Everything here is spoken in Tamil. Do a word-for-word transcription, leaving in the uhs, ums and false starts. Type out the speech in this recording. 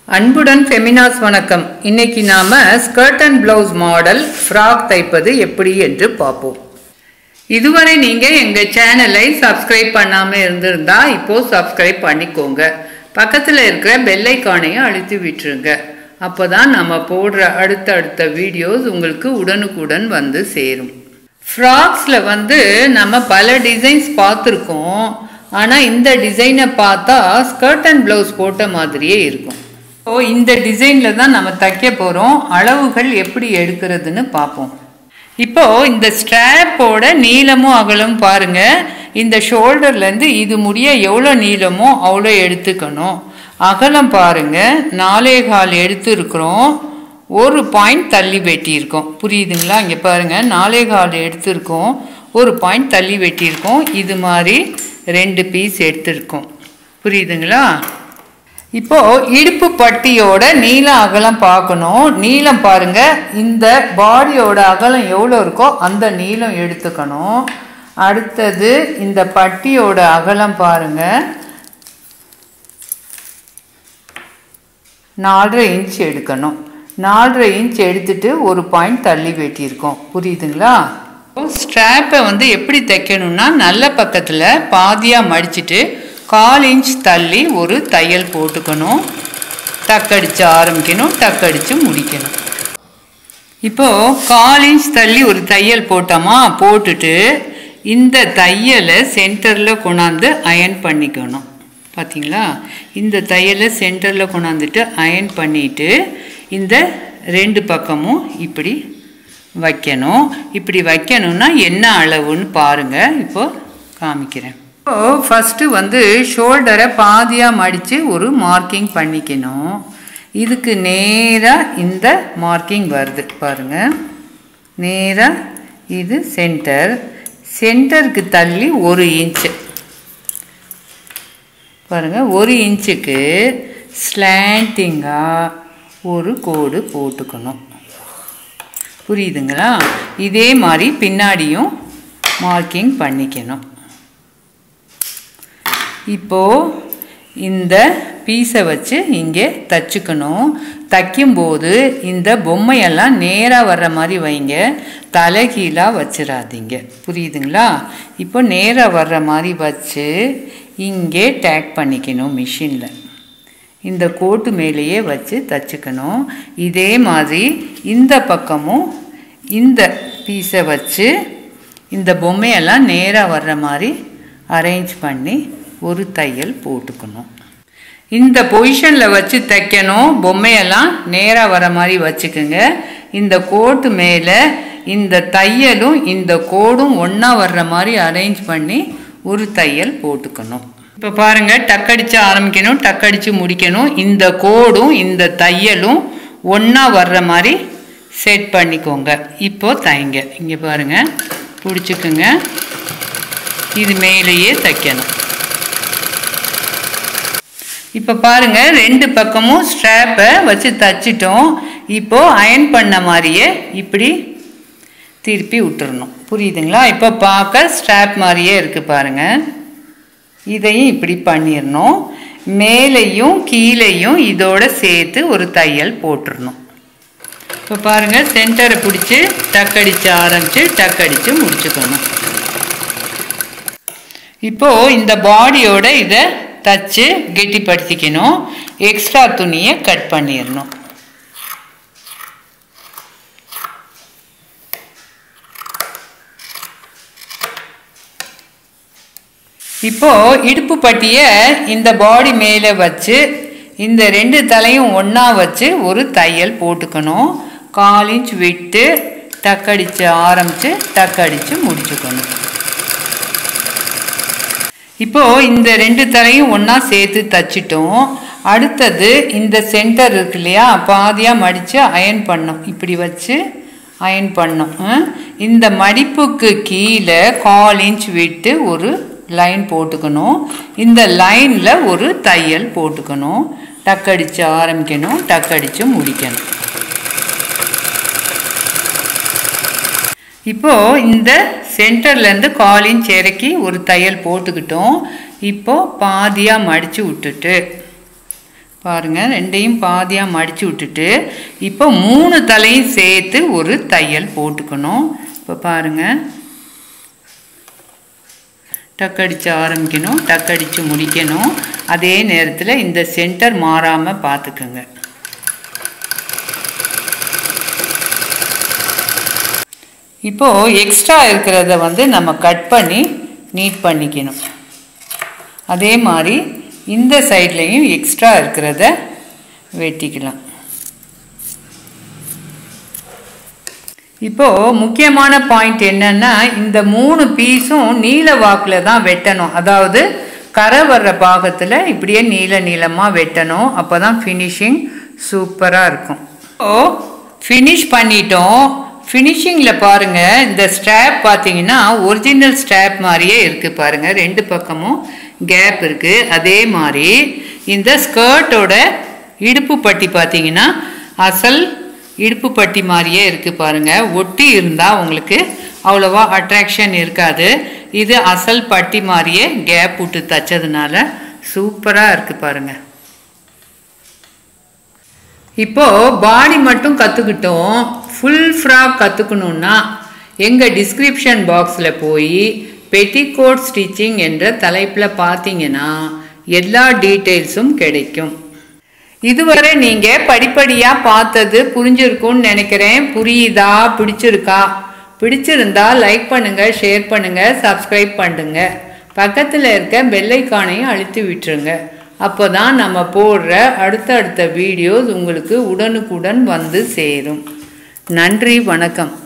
அன்புடன் ஃபெமினாஸ் வணக்கம். இன்னைக்கு நாம skirt and blouse model frock தைப்பது எப்படி என்று பார்ப்போம். இதுவரை நீங்க எங்க சேனலை சப்ஸ்கிரைப் பண்ணாம இருந்திருந்தா இப்போ சப்ஸ்கிரைப் பண்ணிக்கோங்க. பக்கத்துல இருக்கிற பெல் ஐகானையும் அழுத்தி விட்டுருங்க. அப்போதான் நம்ம போடுற அடுத்த அடுத்த வீடியோஸ் உங்களுக்கு உடனுக்குடன் வந்து சேரும். ஃப்ராக்ஸ்ல வந்து நம்ம பல டிசைன்ஸ் பார்த்துருக்கோம். ஆனால் இந்த டிசைனை பார்த்தா ஸ்கர்ட் அண்ட் பிளவுஸ் போட்ட மாதிரியே இருக்கும். ஸோ இந்த டிசைனில் தான் நம்ம தைக்க போகிறோம். அளவுகள் எப்படி எடுக்கிறதுன்னு பார்ப்போம். இப்போது இந்த ஸ்ட்ராப்போட நீளமும் அகலமும் பாருங்கள். இந்த ஷோல்டர்லேருந்து இது முடிய எவ்வளோ நீளமோ அவ்வளோ எடுத்துக்கணும். அகலம் பாருங்கள், நாலே கால் எடுத்துருக்குறோம். ஒரு பாயிண்ட் தள்ளி வெட்டியிருக்கோம். புரியுதுங்களா? இங்கே பாருங்கள், நாலே கால் எடுத்துருக்கோம், ஒரு பாயிண்ட் தள்ளி வெட்டியிருக்கோம். இது மாதிரி ரெண்டு பீஸ் எடுத்துருக்கோம். புரியுதுங்களா? இப்போது இடுப்பு பட்டியோட நீளம் அகலம் பார்க்கணும். நீளம் பாருங்கள், இந்த பாடியோட அகலம் எவ்வளோ இருக்கோ அந்த நீளம் எடுத்துக்கணும். அடுத்தது இந்த பட்டியோட அகலம் பாருங்கள், நாலரை இன்ச் எடுக்கணும். நாலரை இன்ச் எடுத்துட்டு ஒரு பாயிண்ட் தள்ளி வெட்டியிருக்கோம். புரியுதுங்களா? ஸ்ட்ராப்பை வந்து எப்படி தைக்கணும்னா, நல்ல பக்கத்தில் பாதியாக மடிச்சுட்டு கால் இன்ச் தள்ளி ஒரு தையல் போட்டுக்கணும். டக்கடிச்சு ஆரம்பிக்கணும், டக்கடிச்சு முடிக்கணும். இப்போது கால் இன்ச் தள்ளி ஒரு தையல் போட்டோமா, போட்டுட்டு இந்த தையலை சென்டரில் கொண்டாந்து அயன் பண்ணிக்கணும். பார்த்தீங்களா? இந்த தையலை சென்டரில் கொண்டாந்துட்டு அயன் பண்ணிவிட்டு இந்த ரெண்டு பக்கமும் இப்படி வைக்கணும். இப்படி வைக்கணும்னா என்ன அளவுன்னு பாருங்கள். இப்போது காமிக்கிறேன். இப்போது ஃபஸ்ட்டு வந்து ஷோல்டரை பாதியாக மடித்து ஒரு மார்க்கிங் பண்ணிக்கணும். இதுக்கு நேராக இந்த மார்க்கிங் வருது பாருங்கள். நேராக இது சென்டர். சென்டருக்கு தள்ளி ஒரு இன்ச்சு பாருங்கள். ஒரு இன்ச்சுக்கு ஸ்லாண்டிங்காக ஒரு கோடு போட்டுக்கணும். புரியுதுங்களா? இதே மாதிரி பின்னாடியும் மார்க்கிங் பண்ணிக்கணும். இப்போது இந்த பீஸை வச்சு இங்கே தச்சுக்கணும். தைக்கும்போது இந்த பொம்மையெல்லாம் நேராக வர்ற மாதிரி வைங்க, தலைகீழாக வச்சிடாதீங்க. புரியுதுங்களா? இப்போ நேராக வர்ற மாதிரி வச்சு இங்கே டேக் பண்ணிக்கணும். மிஷினில் இந்த கோட்டு மேலேயே வச்சு தச்சுக்கணும். இதே மாதிரி இந்த பக்கமும் இந்த பீஸை வச்சு இந்த பொம்மையெல்லாம் நேராக வர்ற மாதிரி அரேஞ்ச் பண்ணி ஒரு தையல் போட்டுக்கணும். இந்த பொசிஷனில் வச்சு தைக்கணும். பொம்மையெல்லாம் நேராக வர மாதிரி வச்சுக்கோங்க. இந்த கோட்டு மேலே இந்த தையலும் இந்த கோடும் ஒன்றா வர்ற மாதிரி அரேஞ்ச் பண்ணி ஒரு தையல் போட்டுக்கணும். இப்போ பாருங்கள், டக்கடிச்சு ஆரம்பிக்கணும், டக்கடிச்சு முடிக்கணும். இந்த கோடும் இந்த தையலும் ஒன்றா வர்ற மாதிரி செட் பண்ணிக்கோங்க. இப்போது தைங்க. இங்கே பாருங்கள், பிடிச்சிக்குங்க. இது மேலேயே தைக்கணும். இப்போ பாருங்கள், ரெண்டு பக்கமும் ஸ்ட்ராப்பை வச்சு தைச்சிட்டோம். இப்போது அயன் பண்ண மாதிரியே இப்படி திருப்பி விட்டுறணும். புரியுதுங்களா? இப்போ பார்க்க ஸ்ட்ராப் மாதிரியே இருக்குது பாருங்கள். இதையும் இப்படி பண்ணிடணும். மேலேயும் கீழேயும் இதோட சேர்த்து ஒரு தையல் போட்டுடணும். இப்போ பாருங்கள், சென்டரை பிடிச்சி டக்கடிச்சு ஆரம்பித்து டக்கடிச்சு முடிச்சுக்கணும். இப்போது இந்த பாடியோட இதை தச்சு கெட்டிப்படுத்திக்கணும். எக்ஸ்ட்ரா துணியை கட் பண்ணிடணும். இப்போது இடுப்பு பட்டியை இந்த பாடி மேலே வச்சு இந்த ரெண்டு தலையும் ஒன்றா வச்சு ஒரு தையல் போட்டுக்கணும். கால் இன்ச் விட்டு டக்கடிச்சு ஆரம்பித்து டக்கடிச்சு முடிச்சுக்கணும். இப்போது இந்த ரெண்டு தலையும் ஒன்றா சேர்த்து தைச்சிட்டோம். அடுத்தது இந்த சென்டர் இருக்கு இல்லையா, பாதியாக மடித்து அயன் பண்ணோம். இப்படி வச்சு அயன் பண்ணோம். இந்த மடிப்புக்கு கீழே கால் இன்ச் விட்டு ஒரு லைன் போட்டுக்கணும். இந்த லைனில் ஒரு தையல் போட்டுக்கணும். டக்கடிச்சு ஆரம்பிக்கணும், டக்கடிச்சு முடிக்கணும். இப்போது இந்த சென்டர்லேருந்து கால் இன்ச் இறக்கி ஒரு தையல் போட்டுக்கிட்டோம். இப்போது பாதியாக மடித்து விட்டுட்டு பாருங்கள், ரெண்டையும் பாதியாக மடித்து விட்டுட்டு இப்போ மூணு தலையும் சேர்த்து ஒரு தையல் போட்டுக்கணும். இப்போ பாருங்கள், டக்கடிச்சு ஆரம்பிக்கணும், டக்கடிச்சு முடிக்கணும். அதே நேரத்தில் இந்த சென்டர் மாறாமல் பார்த்துக்குங்க. இப்போது எக்ஸ்ட்ரா இருக்கிறத வந்து நம்ம கட் பண்ணி நீட் பண்ணிக்கணும். அதே மாதிரி இந்த சைட்லேயும் எக்ஸ்ட்ரா இருக்கிறத வெட்டிக்கலாம். இப்போது முக்கியமான பாயிண்ட் என்னன்னா, இந்த மூணு பீஸும் நீல வாக்கில் தான் வெட்டணும். அதாவது கரை வர்ற பாகத்தில் இப்படியே நீல நீளமாக வெட்டணும். அப்போ தான் ஃபினிஷிங் சூப்பராக இருக்கும். இப்போது ஃபினிஷ் பண்ணிட்டோம். ஃபினிஷிங்கில் பாருங்கள், இந்த ஸ்ட்ராப் பார்த்தீங்கன்னா ஒரிஜினல் ஸ்ட்ராப் மாதிரியே இருக்குது. பாருங்கள், ரெண்டு பக்கமும் கேப் இருக்குது. அதே மாதிரி இந்த ஸ்கர்ட்டோட இடுப்பு பட்டி பார்த்தீங்கன்னா அசல் இடுப்பு பட்டி மாதிரியே இருக்குது. பாருங்கள், ஒட்டி இருந்தால் உங்களுக்கு அவ்வளோவா அட்ராக்ஷன் இருக்காது. இது அசல் பட்டி மாதிரியே கேப் விட்டு தைச்சதுனால சூப்பராக இருக்குது. பாருங்கள், இப்போது பாடி மட்டும் கற்றுக்கிட்டோம். ஃபுல் ஃப்ராக் கற்றுக்கணுன்னா எங்கள் டிஸ்கிரிப்ஷன் பாக்ஸில் போய் பெட்டிகோட் ஸ்டிச்சிங் என்ற தலைப்பில் பார்த்தீங்கன்னா எல்லா டீட்டெயில்ஸும் கிடைக்கும். இதுவரை நீங்கள் படிப்படியாக பார்த்தது புரிஞ்சிருக்கும்னு நினைக்கிறேன். புரியுதா? பிடிச்சிருக்கா? பிடிச்சிருந்தா லைக் பண்ணுங்கள், ஷேர் பண்ணுங்கள், சப்ஸ்கிரைப் பண்ணுங்கள். பக்கத்தில் இருக்க பெல் ஐகானையும் அழுத்தி விட்டுருங்க. அப்போ தான் நம்ம போடுற அடுத்தடுத்த வீடியோஸ் உங்களுக்கு உடனுக்குடன் வந்து சேரும். நன்றி, வணக்கம்.